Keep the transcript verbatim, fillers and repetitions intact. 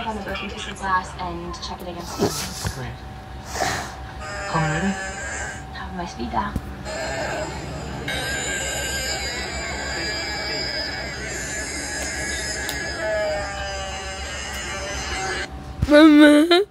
on the broken piece of glass and check it against the Great. Call me later? top of my speed dial. Mama.